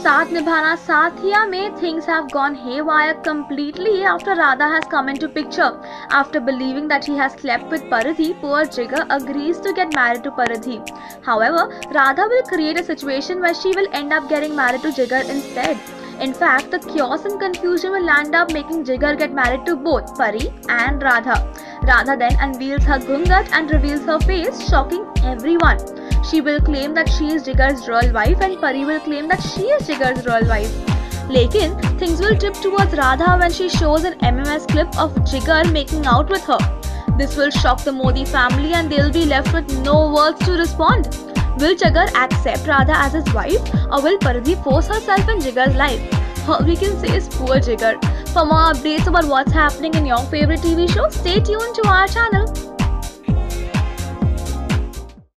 Saath Nibhana Sathiya में things have gone haywire completely after Radha has come into picture. After believing that he has slept with Paridhi, poor Jigar agrees to get married to Paridhi. However, Radha will create a situation where she will end up getting married to Jigar instead. In fact, the chaos and confusion will land up making Jigar get married to both Pari and Radha. Radha then unveils her gungat and reveals her face, shocking everyone. She will claim that she is Jigar's real wife and Pari will claim that she is Jigar's real wife. Lekin, things will tip towards Radha when she shows an MMS clip of Jigar making out with her. This will shock the Modi family and they'll be left with no words to respond. Will Jigar accept Radha as his wife or will Paridhi force herself in Jigar's life? All we can say is poor Jigar. For more updates about what's happening in your favorite TV show, stay tuned to our channel.